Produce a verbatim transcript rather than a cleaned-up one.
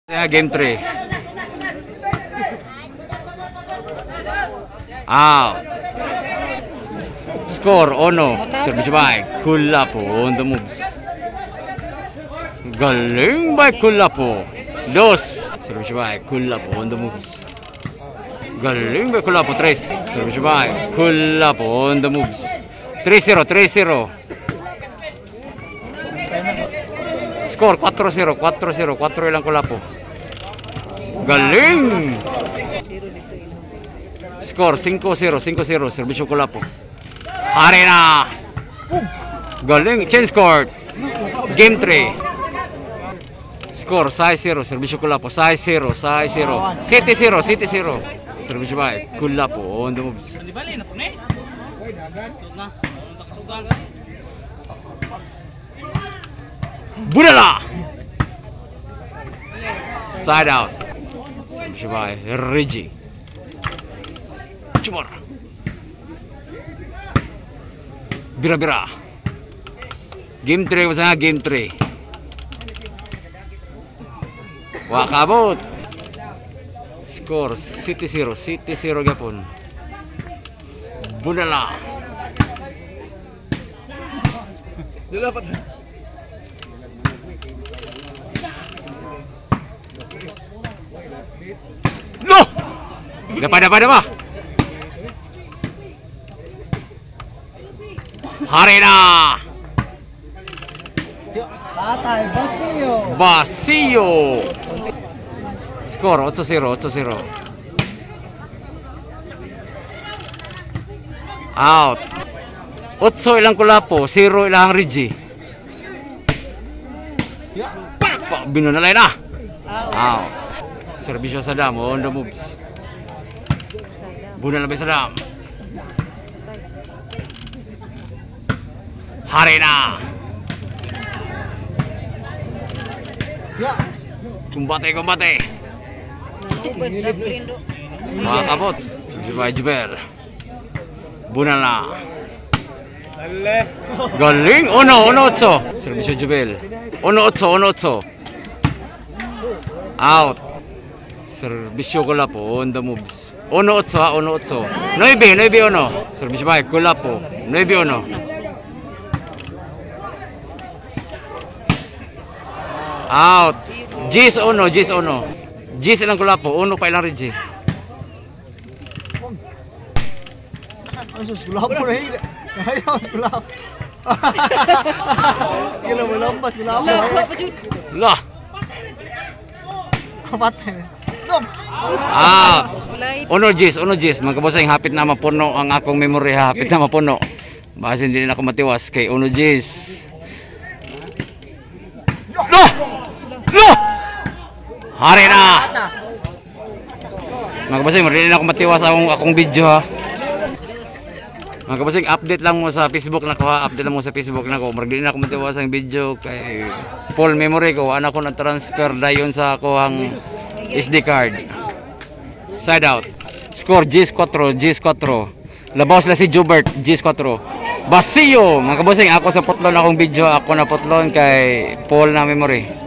Yeah, game three. Out. Score, Ono. Service by Kulapo on the moves. Galing by Kulapo. Dos. Service by Kulapo on the moves. Galing by Kulapo. Tres. Service by Kulapo on the moves. three zero, three zero. Score, four zero, four zero. four ilang Kulapo. Galing! Score, five zero, five zero. Servisyo Kulapo. Hari na! Galing! Change court. Game three. Score, six zero. Servisyo Kulapo. six zero, six zero. City zero, City zero. Servisyo ba? Kulapo on the moves. Budala! Side out. Servisyo ba? Reggie. Cumar. Bira-bira. Game three masanya game three. Wakabot. Skor City zero, City zero gapon. Budala. Dapat. Loh. Dapat dapat apa? Hari na. Patay, Basilio. Basilio. Skor eight zero, eight zero. Out. eight ilang Kulapo, zero ilang Reggie. Pak binunalay na. Out. Servisyo Saddam on the moves. Bunal labay Saddam. Hari na. Kumbate, kumbate. Makakabot. Jubel, Jubel. Bunal na. Galing. Ono, Ono otso. Servisyo Jubel. Ono otso, Ono otso. Out. Servisyo Kulapo on the moves. Ono otso, Ono otso. Nueve, nueve Ono. Servisyo ba? Kulapo. Nueve Ono. Out. Jis Ono, Jis Ono. Jis ilang Kulapo, Ono pa ilang Reggie. Asus Kulapo na hila. Ayaw, Kulapo. Gila mo lampas, Kulapo. Lah. Patay na. Stop. Ah. Ono Jis, Ono Jis. Mga kabosay, hapit na mapuno ang akong memory, hapit na mapuno. Basta hindi na ako matiwas kay Ono Jis. Loh! Loh! Hari na! Mga kabasing, marinig ako matiwas akong, akong video ha. Mga kabasing, update lang mo sa Facebook na ko ha. Update lang mo sa Facebook na ko. Marinig ako matiwas ang video kay full memory ko. Anak ko na-transfer dayon sa ako ang S D card. Side out. Score G four, G four. Labaw sila si Jubert, G four. Basilio! Mga kabasing, ako sa putlon akong video. Ako na putlon kay full na memory.